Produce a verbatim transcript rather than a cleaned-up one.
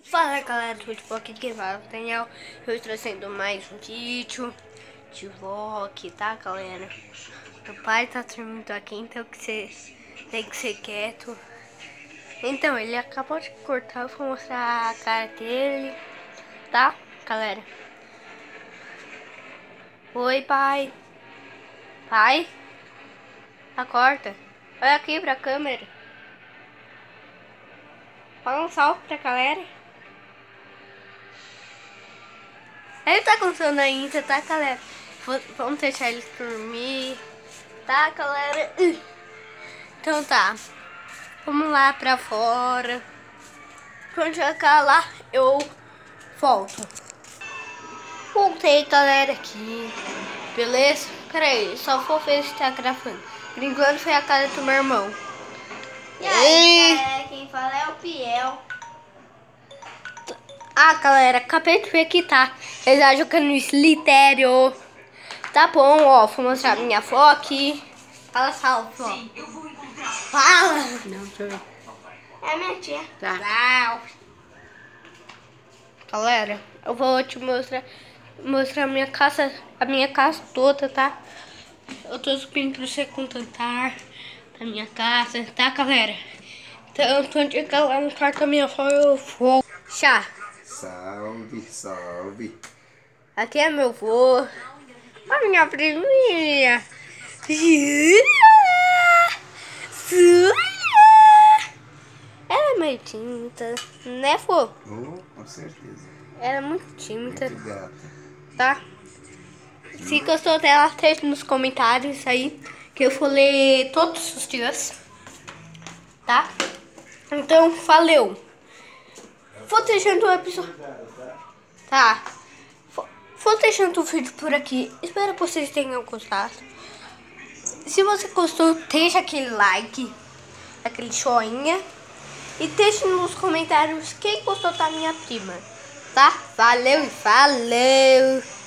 Fala galera, tudo bom? Aqui quem fala é o Daniel. Eu estou trazendo mais um vídeo de vlog, tá galera? Meu pai tá dormindo aqui, então que você tem que ser quieto. Então, ele acabou de cortar, eu vou mostrar a cara dele, tá galera? Oi pai. Pai? Acorda. Olha aqui pra câmera. Fala um salve pra galera. Ele tá com sono ainda, tá galera? Vamos deixar ele dormir, tá galera? Então tá, vamos lá pra fora. Quando chegar lá eu volto. Voltei galera aqui, beleza? Pera aí, só vou ver se tá gravando. Por enquanto foi a cara do meu irmão. E aí, galera, quem fala é o Piel. Ah, galera, acabei de ver que tá. Ele tá jogando no Slitério. Tá bom, ó. Vou mostrar minha avó aqui. Fala salve, ó. Sim, eu vou encontrar. Fala! Não, deixa eu ver. É minha tia. Tá. Salve. Galera, eu vou te mostrar mostrar a minha casa, a minha casa toda, tá? Eu tô subindo pra você contar da minha casa, tá, galera? Então, quando chegar lá no quarto da minha avó, eu vou. Chá. Salve, salve. Aqui é meu avô. A minha priminha. Ela é meio tímida, né, vô? Oh, com certeza. Ela é muito tímida, Muito gata. tá? Se gostou dela, deixa nos comentários aí, que eu vou ler todos os dias, tá? Então, valeu. Vou deixando o episódio. Tá. Vou deixando o vídeo por aqui. Espero que vocês tenham gostado. Se você gostou, deixa aquele like, aquele joinha. E deixe nos comentários quem gostou da minha prima. Tá? Valeu e valeu!